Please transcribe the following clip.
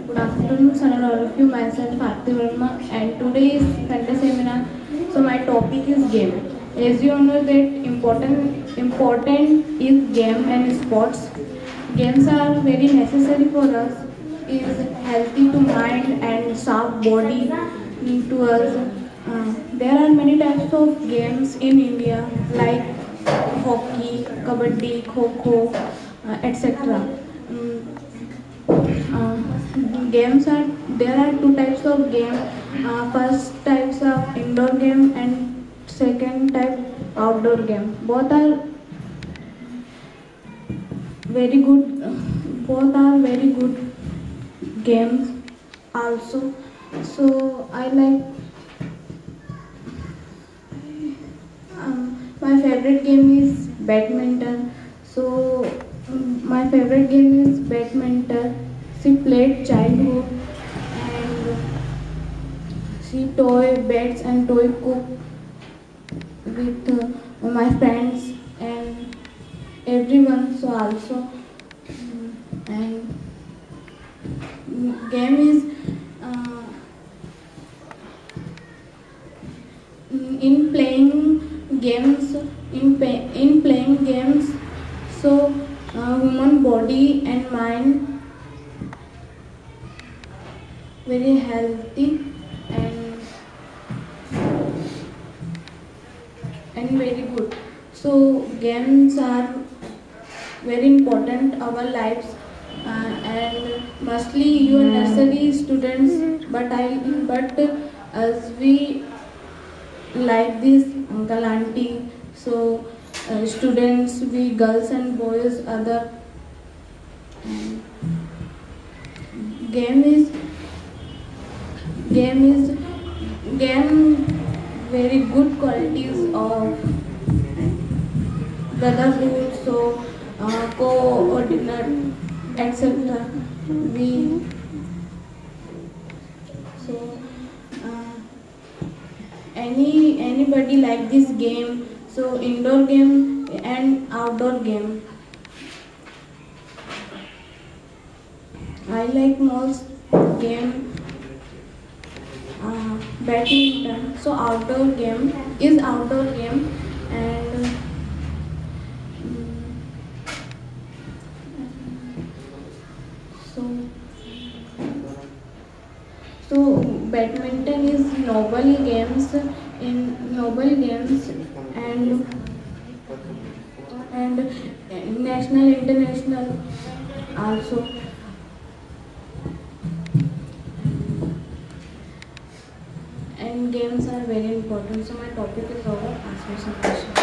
Good afternoon, sir, and all of you. Myself, Aarti Verma, and today is Sunday seminar. So my topic is game. As you all know that important is game and sports. Games are very necessary for us. Is healthy to mind and sharp body to us. There are many types of games in India like hockey, kabaddi, kho-kho, etc. Games are there are two types of game. First types of indoor game and second type outdoor game. Both are very good. Both are very good games also. So I like my favorite game is badminton. So my favorite game is badminton. She played childhood and she toy beds and toy cook with my friends and everyone. So also and game is uh, in playing games in playing games. So human body and mind very healthy and very good. So games are very important our lives and mostly you are nursery students. But as we like this uncle auntie, so students we girls and boys other game is game is game very good qualities of brotherhood, so coordinate, etc. We so anybody like this game. So indoor game and outdoor game. I like most game badminton. So outdoor game is outdoor game and so so badminton is noble games and national international also. And games are very important. So my topic is over. Ask me some questions.